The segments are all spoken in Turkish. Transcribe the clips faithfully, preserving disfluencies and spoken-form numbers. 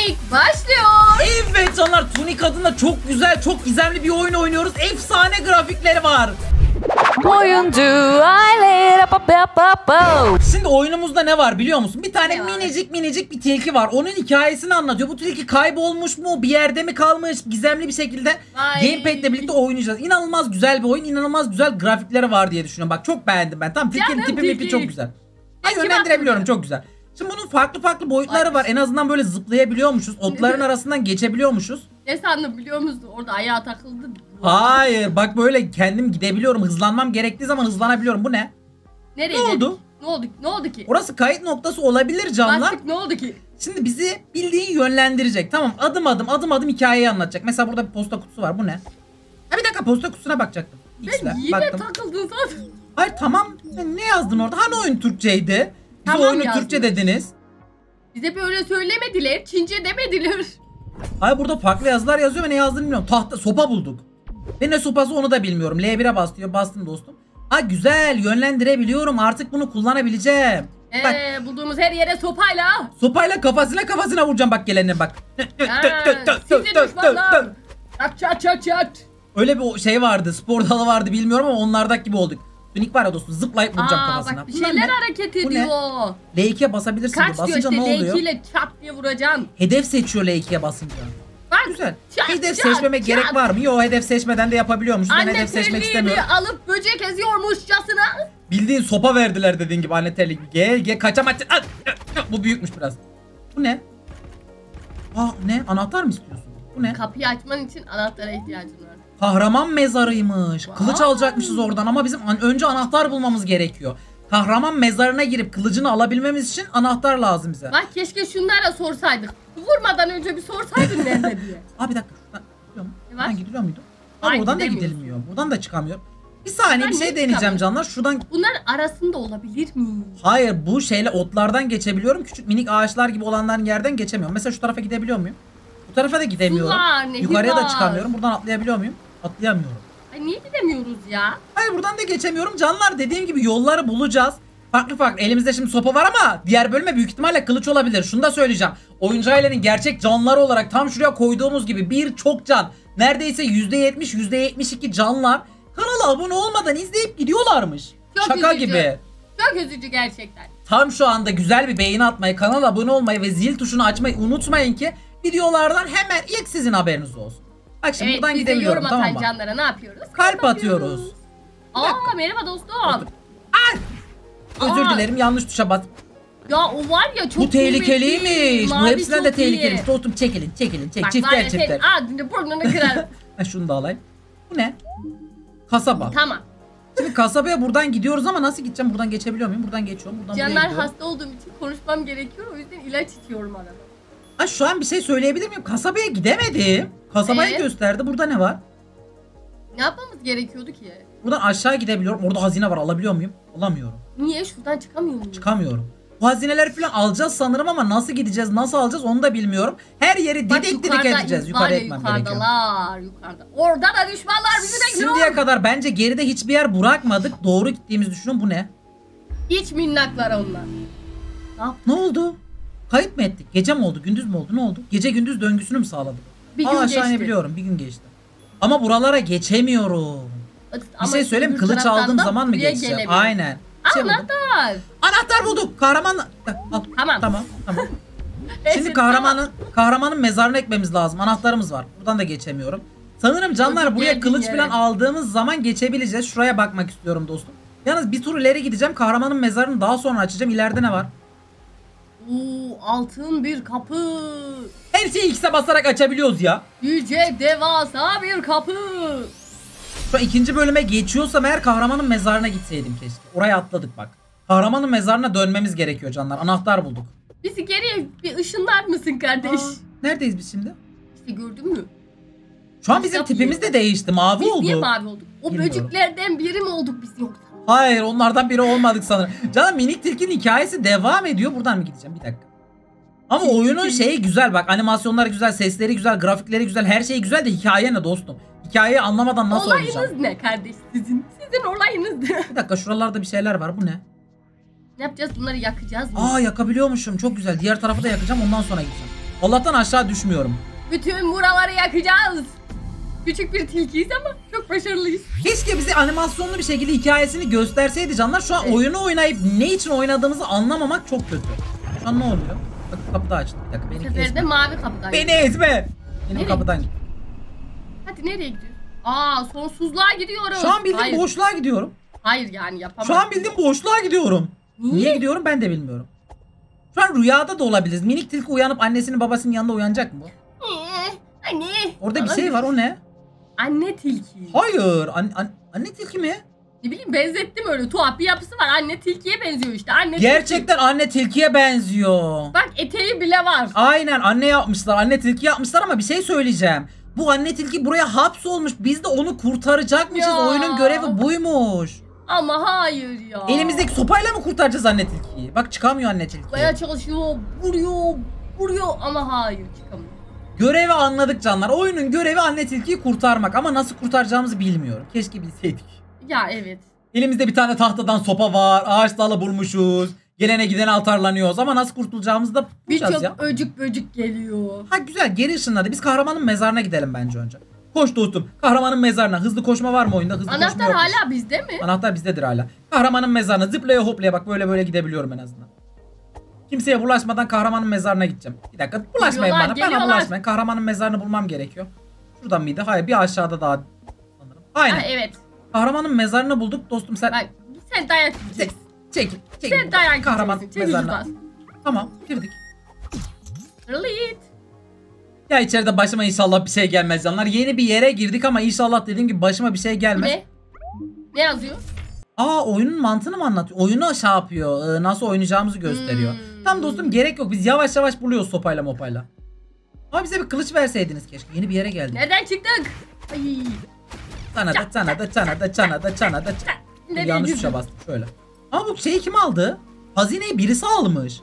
Tunik başlıyor. Evet canlar, Tunik adında çok güzel, çok gizemli bir oyun oynuyoruz. Efsane grafikleri var. Oyuncu aile. Şimdi oyunumuzda ne var biliyor musun? Bir tane Ne var? minicik minicik bir tilki var. Onun hikayesini anlatıyor. Bu tilki kaybolmuş mu? Bir yerde mi kalmış? Gizemli bir şekilde Ay. gamepad'le birlikte oynayacağız. İnanılmaz güzel bir oyun. İnanılmaz güzel grafikleri var diye düşünüyorum. Bak çok beğendim ben. Tamam, tilkinin Canım tipi tilki. mipi çok güzel. Ay, Tilki yönlendirebiliyorum, bakmıyor. çok güzel. Şimdi bunun farklı farklı boyutları Ay. var. En azından böyle zıplayabiliyormuşuz. Otların arasından geçebiliyormuşuz. Ne sandın biliyor musun? Orada ayağa takıldı. Hayır, bak böyle kendim gidebiliyorum. Hızlanmam gerektiği zaman hızlanabiliyorum. Bu ne? Nereye Ne dedik? oldu? Ne oldu? Ne oldu ki? Orası kayıt noktası olabilir canlar. Bastık, ne oldu ki? Şimdi bizi bildiğin yönlendirecek. Tamam, adım adım adım adım hikayeyi anlatacak. Mesela burada bir posta kutusu var. Bu ne? Ha bir dakika, posta kutusuna bakacaktım. X'le Ben yine baktım. takıldın zaten. Hayır tamam. Sen ne yazdın orada? Hani oyun Türkçeydi? Bize Tamam oyunu yazdım. Türkçe dediniz. Bize böyle söylemediler. Çince demediler. Hayır, burada farklı yazılar yazıyor ve ne yazdığını bilmiyorum. Tahta sopa bulduk. Ve ne sopası onu da bilmiyorum. L bire bas diyor. Bastım dostum. Ha güzel, yönlendirebiliyorum. Artık bunu kullanabileceğim. Bak, Eee bulduğumuz her yere sopayla. sopayla kafasına kafasına vuracağım bak gelenine bak. Ha, sizi düşmanlar. Çat çat çat çat. Öyle bir şey vardı, spor dalı vardı bilmiyorum ama onlardaki gibi olduk. Tunik var ya dostum, zıplayıp vuracağım Aa kafasına. bak bir Bunlar şeyler ne? hareket Bu ne? ediyor. L ikiye basabilirsin. Kaç diyor. diyor Basınca işte ne L oluyor? iki ile çat diye vuracaksın. Hedef seçiyor L ikiye basınca. Bak. Güzel. Çat, Hedef çat, seçmeme çat. gerek var mı? Yok, hedef seçmeden de yapabiliyormuş. Ben Anne hedef seçmek terliğini istemiyorum. alıp böcek eziyormuşçasına. Bildiğin sopa verdiler dediğin gibi anne terlik. Gel gel kaçamazsın. Ah, ah, ah. Bu büyükmüş biraz. Bu ne? Aa ne? Anahtar mı istiyorsun? Bu ne? Kapıyı açman için anahtara ihtiyacın var. Kahraman mezarıymış. Kılıç Vay. alacakmışız oradan ama bizim an- önce anahtar bulmamız gerekiyor. Kahraman mezarına girip kılıcını alabilmemiz için anahtar lazım bize. Bak keşke şunlara sorsaydık. Vurmadan önce bir sorsaydın nerede diye. Abi bir dakika, şuradan gidiyor mu? Ne var? Buradan gidiliyor muydu? Ama Ay, buradan da gidemiyoruz. gidilmiyor. Buradan da çıkamıyor. Bir saniye Buradan bir şey niye deneyeceğim çıkamıyor? canlar. Şuradan Bunların arasında olabilir mi? hayır, bu şeyle otlardan geçebiliyorum. Küçük minik ağaçlar gibi olanların yerden geçemiyorum. Mesela şu tarafa gidebiliyor muyum? Bu tarafa da gidemiyorum. Sular, nehir Yukarıya da var. çıkamıyorum. Buradan atlayabiliyor muyum? Atlayamıyorum. Ay niye gidemiyoruz ya? Hayır, buradan da geçemiyorum. Canlar, dediğim gibi yolları bulacağız. Farklı farklı. Elimizde şimdi sopa var ama diğer bölüme büyük ihtimalle kılıç olabilir. Şunu da söyleyeceğim. Oyuncu ailenin gerçek canları olarak tam şuraya koyduğumuz gibi birçok can. Neredeyse yüzde yetmiş yüzde yetmiş iki canlar kanala abone olmadan izleyip gidiyorlarmış. Çok Şaka üzücü. gibi. Çok üzücü gerçekten. Tam şu anda güzel bir beğeni atmayı, kanala abone olmayı ve zil tuşunu açmayı unutmayın ki videolardan hemen ilk sizin haberiniz olsun. Bak şimdi Evet buradan biz de gidebiliyorum, yorum tamam atan mı? canlara ne yapıyoruz? Kalp atıyoruz. Aa merhaba dostum. Özür Aa. dilerim, yanlış tuşa bas. Ya o var ya çok Bu tehlikeliymiş. Bu Mavi hepsinden de çok iyi. tehlikeliymiş. Dostum çekilin, çekilin, çek. Bak, var Çiftler ya çiftler. senin ağzını burnunu kırarım. Ha, şunu da alayım. Bu ne? Kasaba. Tamam. Şimdi kasabaya buradan gidiyoruz ama nasıl gideceğim? Buradan geçebiliyor muyum? Buradan geçiyorum. Buradan buraya Canlar gidiyorum. hasta olduğum için konuşmam gerekiyor. O yüzden ilaç içiyorum arada. Ha, şu an bir şey söyleyebilir miyim? Kasabaya gidemedim. Kasabayı Evet. gösterdi. Burada ne var? Ne yapmamız gerekiyordu ki? Buradan aşağı gidebiliyorum. Orada hazine var. Alabiliyor muyum? Alamıyorum. Niye? Şuradan çıkamıyor muyum? Çıkamıyorum. Bu hazineleri falan alacağız sanırım ama nasıl gideceğiz, nasıl alacağız onu da bilmiyorum. Her yeri Bak, didik didik yukarıda edeceğiz. iz Yukarı var ya, etmem gerekiyor. yukarıdalar, yukarıda. Orada da düşmanlar bizi bekliyor. Şimdiye kadar bence geride hiçbir yer bırakmadık. Doğru gittiğimizi düşünün. Bu ne? Hiç minnaklar onlar. Ne yap? Ne oldu? Kayıp mı ettik? Gece mi oldu? Gündüz mü oldu? Ne oldu? Gece gündüz döngüsünü mü sağladık? Bir Aa, gün aşağı geçti. inebiliyorum. Bir gün geçti. Ama buralara geçemiyorum. Bir Ama şey söyleyeyim mi? öbür Kılıç taraftan aldığım da zaman mı buraya geçeceğim? gelemiyor. Aynen. Bir şey buldum. Anahtar. Anahtar bulduk. Kahraman. Al. Tamam. Tamam. Tamam. Şimdi Evet, kahramanın kahramanın mezarına ekmemiz lazım. Anahtarımız var. Buradan da geçemiyorum. Sanırım canlar Çocuk buraya geldiğin kılıç yere. falan aldığımız zaman geçebileceğiz. Şuraya bakmak istiyorum dostum. Yalnız bir tur ileri gideceğim. Kahramanın mezarını daha sonra açacağım. İleride ne var? Oo, altın bir kapı. Her şeyi X'e basarak açabiliyoruz ya. Yüce devasa bir kapı. Şu an ikinci bölüme geçiyorsam eğer kahramanın mezarına gitseydim keşke. Oraya atladık bak. Kahramanın mezarına dönmemiz gerekiyor canlar. Anahtar bulduk. Bizi geriye bir ışınlar mısın kardeş? Aa, neredeyiz biz şimdi? İşte gördün mü? Şu an bizim Yapıyor. tipimiz de değişti. Mavi Biz oldu. niye mavi olduk? O Bilmiyorum. böceklerden biri mi olduk biz yoksa? Hayır, onlardan biri olmadık sanırım. Canım, minik tilkinin hikayesi devam ediyor. Buradan mı gideceğim? Bir dakika. Ama Tilki, oyunun tilki. şeyi güzel bak. Animasyonları güzel, sesleri güzel, grafikleri güzel. Her şey güzel de hikaye ne dostum? Hikayeyi anlamadan nasıl Olayınız oynayacağım? ne kardeş sizin? Sizin olayınız ne? Bir dakika, şuralarda bir şeyler var. Bu ne? Ne yapacağız? Bunları yakacağız mı? Aa, yakabiliyormuşum. Çok güzel. Diğer tarafı da yakacağım. Ondan sonra gideceğim. Allah'tan aşağı düşmüyorum. Bütün buraları yakacağız. Küçük bir tilkiyiz ama çok başarılıyız. Keşke bize animasyonlu bir şekilde hikayesini gösterseydi canlar. Şu an Evet. oyunu oynayıp ne için oynadığımızı anlamamak çok kötü. Şu an ne oluyor? Bak kapı da açtı. Bir dakika Bu beni sefer de ezme. mavi kapıdan. Beni ezme. Benim Nereye kapıdan git. Hadi nereye gidiyoruz? Aa sonsuzluğa gidiyoruz. Şu an bildiğim Hayır. boşluğa gidiyorum. Hayır yani yapamam. Şu an bildiğim boşluğa gidiyorum. Niye? Niye gidiyorum ben de bilmiyorum. Şu an rüyada da olabiliriz. Minik tilki uyanıp annesinin babasının yanında uyanacak mı? Ee, Anne. Orada bir Bana şey var, o ne? Anne tilki. Hayır. An an anne tilki mi? Ne bileyim benzettim öyle tuhaf bir yapısı var. Anne tilkiye benziyor işte. Anne Gerçekten anne tilkiye benziyor. tilki. Bak eteği bile var. Aynen anne yapmışlar. Anne tilki yapmışlar ama bir şey söyleyeceğim. Bu anne tilki buraya hapsolmuş. Biz de onu kurtaracakmışız. Ya. Oyunun görevi buymuş. Ama hayır ya. Elimizdeki sopayla mı kurtaracağız anne tilkiyi? Bak çıkamıyor anne tilki. Baya çalışıyor, vuruyor, vuruyor ama hayır çıkamıyor. Görevi anladık canlar. Oyunun görevi anne tilkiyi kurtarmak. Ama nasıl kurtaracağımızı bilmiyorum. Keşke bilseydik. Ya evet. Elimizde bir tane tahtadan sopa var. Ağaç dalı bulmuşuz. Gelene gidene atarlanıyoruz. Ama nasıl kurtulacağımızı da bulacağız Birçok ya. öcük böcük geliyor. Ha güzel, geri ışınladı. Biz kahramanın mezarına gidelim bence önce. Koş dostum. Kahramanın mezarına. Hızlı koşma var mı oyunda? Hızlı koşma Anahtar yokmuş. hala bizde mi? Anahtar bizdedir hala. Kahramanın mezarına zıplaya hoplaya bak böyle böyle gidebiliyorum en azından. Kimseye bulaşmadan kahramanın mezarına gideceğim. Bir dakika bulaşmayın Geliyorlar, bana. Bana geliyorlar. bulaşmayın. Kahramanın mezarını bulmam gerekiyor. Şuradan mıydı? Hayır, bir aşağıda daha sanırım. Aynen. Ha, evet. Kahramanın mezarını bulduk dostum sen. Bak sen dayak Çek, yiyeceksin. çekil. Çekil. Sen buradan. dayak Kahraman yiyeceksin. Çek mezarına. ucundan. Tamam, girdik. Relit. Ya içeride başıma inşallah bir şey gelmez canlar. Yeni bir yere girdik ama inşallah dediğim gibi başıma bir şey Bu gelmez. ne? Ne yazıyor? Aa, oyunun mantığını mı anlatıyor? Oyunu şey yapıyor. e, Nasıl oynayacağımızı gösteriyor. Hmm. Tamam dostum, gerek yok. Biz yavaş yavaş buluyoruz sopayla mopayla. Ama bize bir kılıç verseydiniz keşke. Yeni bir yere geldik. Nereden çıktık? Ay. Sana da sana da sana da sana da sana da. Dur, Nereye yanlış gidiyorsun? tuşa bastım şöyle. Ama bu şeyi kim aldı? Hazineyi birisi almış.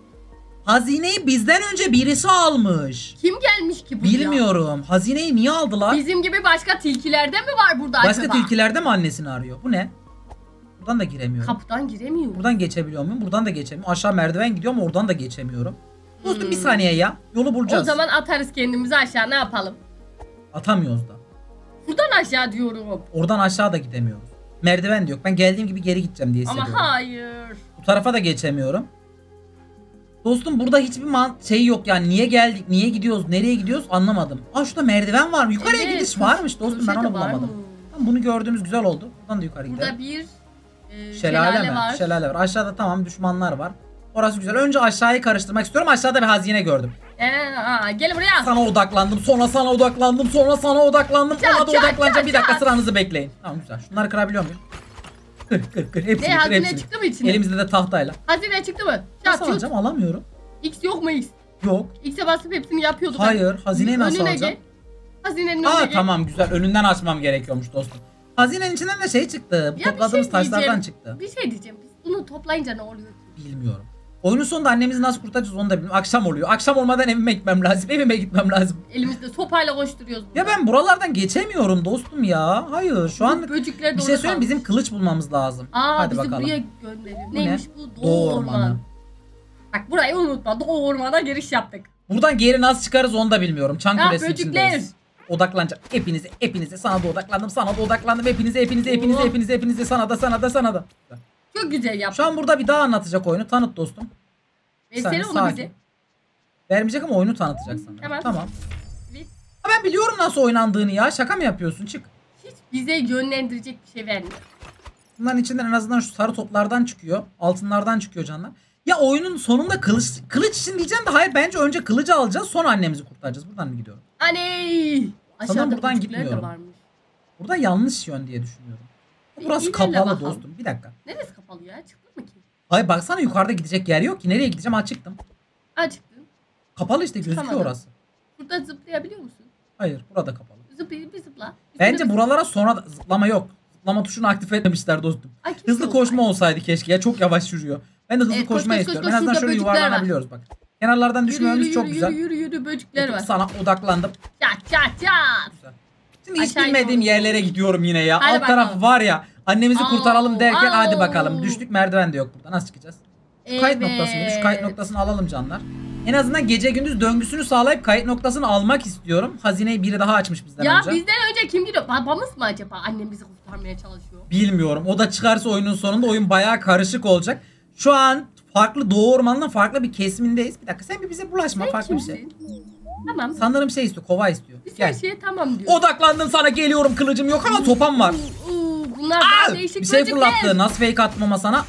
Hazineyi bizden önce birisi almış. Kim gelmiş ki buraya? Bilmiyorum. Hazineyi niye aldılar? Bizim gibi başka tilkilerde mi var burada Başka acaba? tilkilerde mi annesini arıyor? Bu ne? Buradan da giremiyorum. Kapıdan giremiyor. Buradan geçebiliyor muyum? Buradan da geçemiyorum. Aşağı merdiven gidiyor ama oradan da geçemiyorum. Dostum Hmm. bir saniye ya. Yolu bulacağız. O zaman atarız kendimizi aşağı, ne yapalım? Atamıyoruz da. Buradan aşağı diyorum. Oradan aşağı da gidemiyoruz. Merdiven de yok. Ben geldiğim gibi geri gideceğim diye hissediyorum. Ama hayır. Bu tarafa da geçemiyorum. Dostum burada hiçbir man şey yok yani. Niye geldik, niye gidiyoruz, nereye gidiyoruz anlamadım. Aa şurada merdiven var mı? Yukarıya Evet, gidiş varmış dostum, ben köşede onu var bulamadım. mı? Tamam, bunu gördüğümüz güzel oldu. Buradan da yukarı gidelim. Burada bir e, Şelale, şelale, mi? var. Şelale var. Aşağıda tamam düşmanlar var. Orası güzel. Önce aşağıyı karıştırmak istiyorum. Aşağıda bir hazine gördüm. Ee, aa, gel buraya. Sana odaklandım. Sonra sana odaklandım. Sonra sana odaklandım. Çat, Ona da çat, odaklanacağım. çat, Bir dakika çat. sıranızı bekleyin. Tamam güzel. Şunları kırabiliyor muyum? Kır kır kır. Hepsini Ne, kır hazine hepsini. çıktı mı içine? Elimizde de tahtayla. Hazine çıktı mı? Nasıl Çat, çut. alacağım? Alamıyorum. X yok mu X? Yok. X'e basıp hepsini yapıyorduk. Hayır. Hazineyi nasıl Önüne alacağım? gel. Hazinenin Aa önüne gel. tamam güzel. Önünden açmam gerekiyormuş dostum. Hazinenin içinden de şey çıktı. Ya bir Topladığımız şey taşlardan diyeceğim. çıktı. Bir şey diyeceğim. Biz bunu toplayınca ne oluyor ki? Bilmiyorum. Oyunun sonunda annemizi nasıl kurtaracağız onu da bilmiyorum. Akşam oluyor. Akşam olmadan evime gitmem lazım. Evime gitmem lazım. Elimizde sopayla koşturuyoruz bunu. Ya ben buralardan geçemiyorum dostum ya. Hayır şu an Böcekler bir de şey orada söyleyeyim, kalmış. bizim kılıç bulmamız lazım. Aa, Hadi bizi bakalım. buraya gönderiyor. Bu Neymiş ne? bu? Doğu Doğu ormanı. ormanı. Bak burayı unutma. Doğu ormana giriş yaptık. Buradan geri nasıl çıkarız onu da bilmiyorum. Çan Ya kulesi böcekler. içindeyiz. Odaklanacağım. Hepinize, hepinize. Sana da odaklandım, sana da odaklandım. Hepinize, hepinize, hepinize, Oh. hepinize, hepinize. Sana da, sana da, sana da. Çok güzel yaptık. Şu an burada bir daha anlatacak oyunu. Tanıt dostum. Bir Versene saniye, onu sakin. bize. Vermeyecek ama oyunu tanıtacak sana. Tamam. Tamam. Evet. Ha, ben biliyorum nasıl oynandığını ya. Şaka mı yapıyorsun? Çık. Hiç bize yönlendirecek bir şey vermiyor. Bunların içinden en azından şu sarı toplardan çıkıyor. Altınlardan çıkıyor canlar. Ya oyunun sonunda kılıç kılıç için diyeceğim de hayır, bence önce kılıcı alacağız sonra annemizi kurtaracağız. Buradan mı gidiyorum? Aney! Aşağıda buradan böcekler de gitmiyorum. varmış. Burada yanlış yön diye düşünüyorum. Burası İyi, ilerle kapalı bakalım. dostum. Bir dakika. Neresi kapalı ya? Çıktın mı ki? Hayır baksana, yukarıda gidecek yer yok ki. Nereye gideceğim? Ha, çıktım. Aa çıktın. Kapalı işte, gözüküyor Çıkamadım. orası. Burada zıplayabiliyor musun? Hayır, burada kapalı. Zıpla, bir zıpla. Bence Üstüne bir- buralara sonra da- zıplama yok. Zıplama tuşunu aktif etmemişler dostum. Ay, keşke Hızlı olsaydı. koşma olsaydı keşke ya, çok yavaş yürüyor. Ben de hızlı Evet, koş, koşmayı koş, koş, istiyorum. koş. En azından Şurada şöyle böcekler var. yuvarlanabiliyoruz bak. Kenarlardan Yürü, düşmememiz yürü, çok yürü, güzel. Yürü yürü yürü böcekler var. Sana odaklandım. Çat çat çat. Güzel. Şimdi hiç Aşağı bilmediğim doğru. yerlere gidiyorum yine ya. Hadi Alt bakalım. taraf var ya. Annemizi Au, kurtaralım derken hadi au. bakalım. Düştük, merdiven de yok burada. Nasıl çıkacağız? Şu kayıt Evet. noktası mıydı? Şu kayıt noktasını alalım canlar. En azından gece gündüz döngüsünü sağlayıp kayıt noktasını almak istiyorum. Hazineyi biri daha açmış bizden Ya önce. bizden önce kim gidiyor? Babamız mı acaba? Annem bizi kurtarmaya çalışıyor. Bilmiyorum. O da çıkarsa oyunun sonunda oyun bayağı karışık olacak. Şu an farklı Doğu Ormanı'nın farklı bir kesimindeyiz. Bir dakika sen bir bize bulaşma. Sen farklı kimsin? bir şey. Tamam. Sanırım şey istiyor. Kova istiyor. Biz Gel. her şeye tamam diyoruz. Odaklandım sana, geliyorum, kılıcım yok ama sopam var. Uuu, uuu, bunlar Aa! daha değişik Bir şey böcekler. fırlattı. Nasıl fake atmama sana?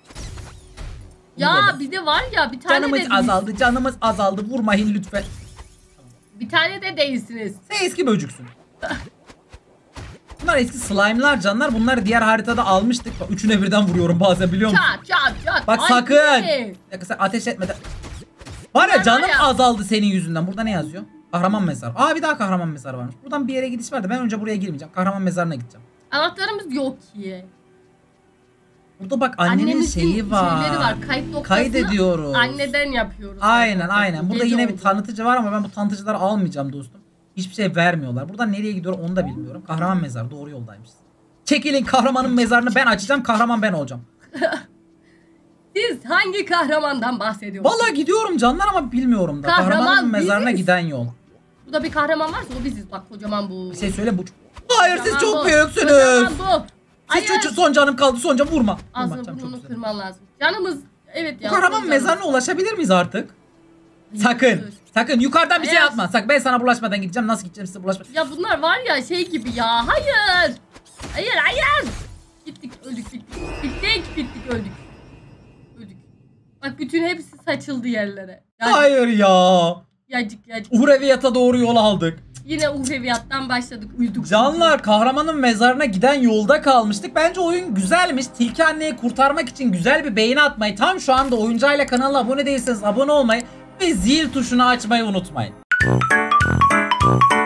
Ya Vurmadım. bize var ya bir tane Canımız de azaldı. Canımız azaldı. Vurmayın lütfen. bir tane de değilsiniz. Sen eski böcüksün. Bunlar eski slime'lar canlar. Bunları diğer haritada almıştık. Bak, üçüne birden vuruyorum bazen, biliyor musun? Çat çat çat. Bak Ay, sakın. ne? Bir dakika, sen ateş etmeden. Var ya Bunlar canım var ya. azaldı senin yüzünden. Burada ne yazıyor? Kahraman mezarı. Aa, bir daha kahraman mezarı varmış. Buradan bir yere gidiş vardı. Ben önce buraya girmeyeceğim. Kahraman mezarına gideceğim. Anahtarımız yok ki. Burada bak annenin Annemizin şeyi var. şeyleri var. Kayıt noktasını Kaydediyoruz. anneden yapıyoruz. Aynen Kayıt aynen. noktasını. Burada Gece yine bir oldu. tanıtıcı var ama ben bu tanıtıcıları almayacağım dostum. Hiçbir şey vermiyorlar. Buradan nereye gidiyor onu da bilmiyorum. Kahraman mezarı, doğru yoldaymışız. Çekilin, kahramanın mezarını ben açacağım. Kahraman ben olacağım. Siz hangi kahramandan bahsediyorsunuz? Vallahi gidiyorum canlar ama bilmiyorum da. Kahraman Kahramanın mezarına biziz. giden yol. Burada bir kahraman varsa o biziz. Bak kocaman bu. Bir şey söyle bu. Hayır, siz Kocaman çok bu. büyüksünüz. Kocaman bu. Siz Hayır. çocuğu, son canım kaldı, son canım, vurma. Vurma Ağzını canım, çok burnunu güzel. kırman lazım. Canımız evet Bu ya. kahraman son mezarına canımız. ulaşabilir miyiz artık? Sakın. Sakın yukarıdan bir şey Hayır. atma. Sakın, ben sana bulaşmadan gideceğim. Nasıl gideceğim size bulaşmadan? Ya bunlar var ya şey gibi ya. Hayır. Hayır hayır. Gittik öldük bittik. Bittik bittik öldük. Öldük. Bak bütün hepsi saçıldı yerlere. Yacık Hayır ya. yacık. yacık. Uhreviyata doğru yol aldık. Yine uhreviyattan başladık. Uyuduk. Canlar, kahramanın mezarına giden yolda kalmıştık. Bence oyun güzelmiş. Tilki anneyi kurtarmak için güzel bir beğeni atmayı, tam şu anda Oyuncayla kanalına abone değilseniz abone olmayı ve zil tuşunu açmayı unutmayın.